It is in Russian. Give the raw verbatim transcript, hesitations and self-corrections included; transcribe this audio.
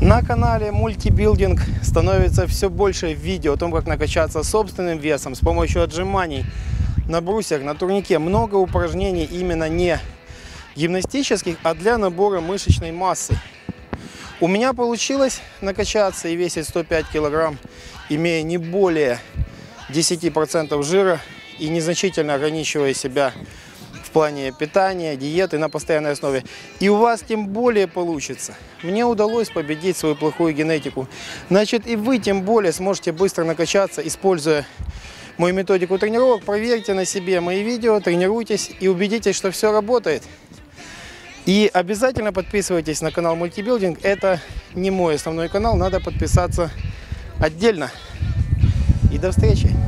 На канале Мультибилдинг становится все больше видео о том, как накачаться собственным весом с помощью отжиманий на брусьях, на турнике. Много упражнений именно не гимнастических, а для набора мышечной массы. У меня получилось накачаться и весить сто пять килограмм, имея не более десяти процентов жира и незначительно ограничивая себя в плане питания, диеты на постоянной основе. И у вас тем более получится. Мне удалось победить свою плохую генетику. Значит, и вы тем более сможете быстро накачаться, используя мою методику тренировок. Проверьте на себе мои видео, тренируйтесь и убедитесь, что все работает. И обязательно подписывайтесь на канал Мультибилдинг. Это не мой основной канал, надо подписаться отдельно. И до встречи!